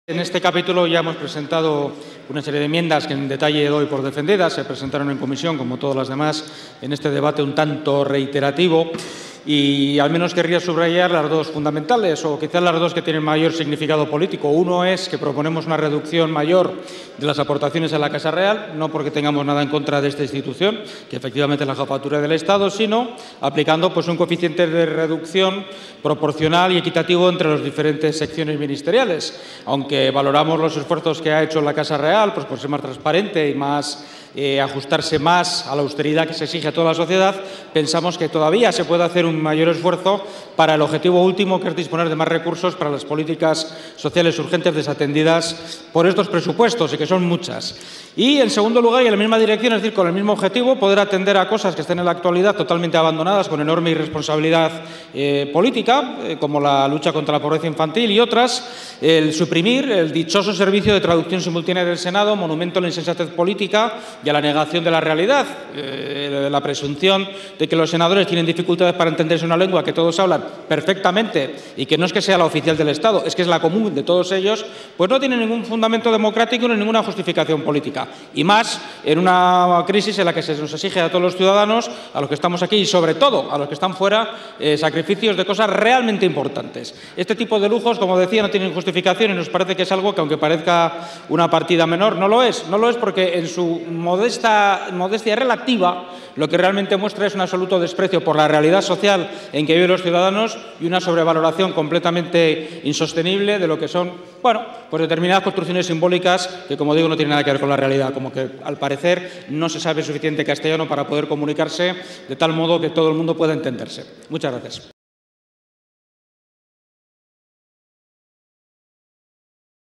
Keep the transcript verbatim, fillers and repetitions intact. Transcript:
En este capítulo ya hemos presentado una serie de enmiendas que en detalle doy por defendidas. Se presentaron en comisión, como todas las demás, en este debate un tanto reiterativo. Y al menos querría subrayar las dos fundamentales, o quizás las dos que tienen mayor significado político. Uno es que proponemos una reducción mayor de las aportaciones a la Casa Real, no porque tengamos nada en contra de esta institución, que efectivamente es la jefatura del Estado, sino aplicando pues, un coeficiente de reducción proporcional y equitativo entre las diferentes secciones ministeriales. Aunque valoramos los esfuerzos que ha hecho la Casa Real pues, por ser más transparente y más eh, ajustarse más a la austeridad que se exige a toda la sociedad, pensamos que todavía se puede hacer un mayor esfuerzo para el objetivo último, que es disponer de más recursos para las políticas sociales urgentes desatendidas por estos presupuestos, y que son muchas. Y, en segundo lugar, y en la misma dirección, es decir, con el mismo objetivo, poder atender a cosas que están en la actualidad totalmente abandonadas, con enorme irresponsabilidad eh, política, eh, como la lucha contra la pobreza infantil y otras, el suprimir el dichoso servicio de traducción simultánea del Senado, monumento a la insensatez política y a la negación de la realidad, eh, la presunción de que los senadores tienen dificultades para entenderse una lengua que todos hablan perfectamente y que no es que sea la oficial del Estado, es que es la común de todos ellos, pues no tiene ningún fundamento democrático ni ninguna justificación política. Y más en una crisis en la que se nos exige a todos los ciudadanos, a los que estamos aquí y sobre todo a los que están fuera, eh, sacrificios de cosas realmente importantes. Este tipo de lujos, como decía, no tienen justificación y nos parece que es algo que, aunque parezca una partida menor, no lo es. No lo es porque en su modesta, modestia relativa lo que realmente muestra es un absoluto desprecio por la realidad social en que viven los ciudadanos y una sobrevaloración completamente insostenible de lo que son, bueno, pues determinadas construcciones simbólicas que, como digo, no tienen nada que ver con la realidad, como que, al parecer, no se sabe suficiente castellano para poder comunicarse de tal modo que todo el mundo pueda entenderse. Muchas gracias.